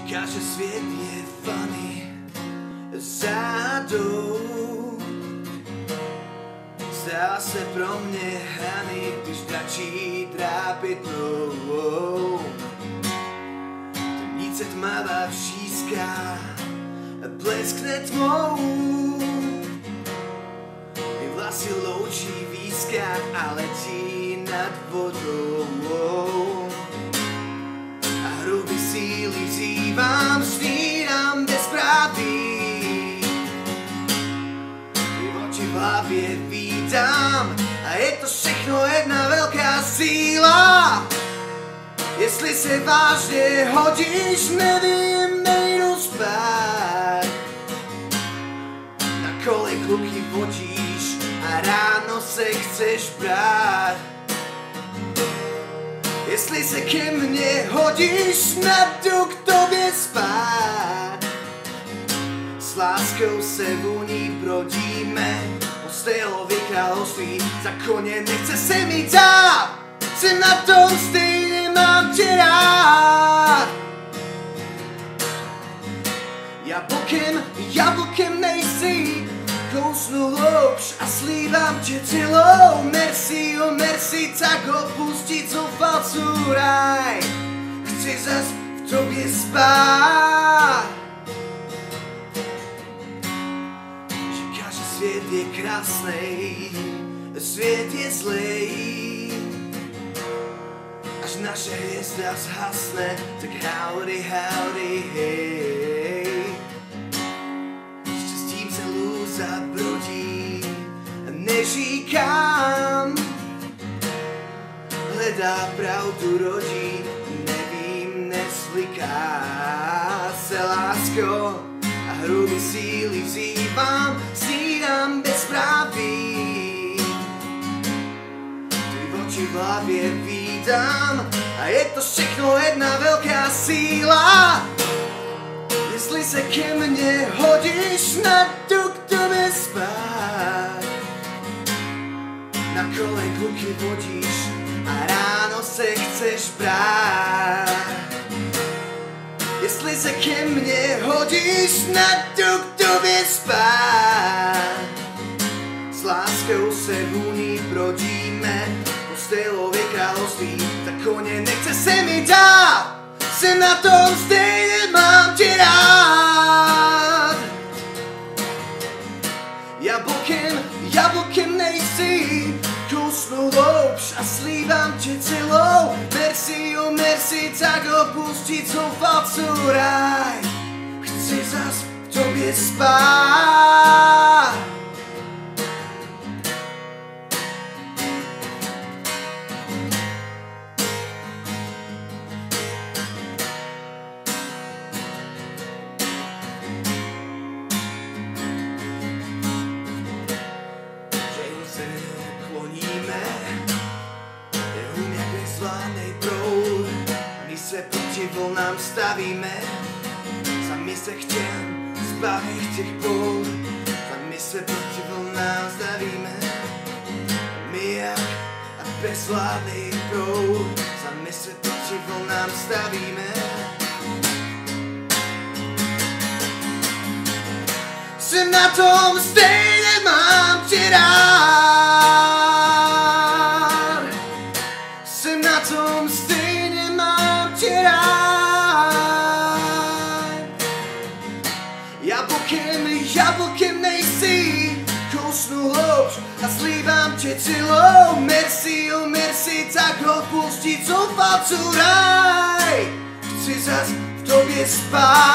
Říká, že svět je vany zádou. Zdá se pro mě hrany, když dračí trápit mnou. Temnice tmavá všízká, bleskne tmou. Mý vlasy loučí výskách a letí nad vodou. A hruby síly vzývám, snídám bezpráví. Ty oči v hlavě vítám a je to všechno jedna velká síla. Jestli se vážně hodíš, nevím, nejdu spát. Na kolik luky vodíš a ráno se chceš brát. Jestli se ke mně hodíš, snad jdu k tobě spát. S láskou se vůní brodíme po Stylově království. Za koně nechce se mi dát, jsem na tom stejně, mám tě rád. Jablkem nejsi, kousnu louč a slívám tě celou. Merci, oh merci, tak opustit zoufalců ráj. Chci zas v tobě spát. Říká, že svět je krásnej, svět je zlej. Až naše hvězda zhasne, tak howdy, howdy, hej. Štěstím se lůza brodí, neříkám. Hledá pravdu rodí, nevím, nezliká se lásko. A hruby síly vzývám, snídám bezpráví. Ty oči v hlavě vítám a je to všechno jedna velká síla. Jestli se ke mně hodíš, snad jdu k tobě spát. Na kolik luky vodíš a ráno se chceš brát. Jestli se ke mně hodíš, snad jdu k tobě spát. S láskou se vůní brodíme po Stylově království. Za koně nechce se mi dát, jsem na tom stejně, mám tě rád. Jablkem nejsi, kousnu louč a slívám tě celou. Merci, oh merci, tak opustit zoufalců ráj. Chci zas v tobě spát. My se proti vlnám stavíme, sami se chtěm zbavit těch boud. Sami se proti vlnám stavíme, my jak bezvládnej proud. Sami se proti vlnám stavíme. Jsem na tom stejně, mám tě rád. Jsem na tom stejně, mám tě rád. Jablkem nejsi, kousnu louč a slívám tě celou. Merci, oh merci, tak opustit zoufalců ráj. Chci zas v tobě spát.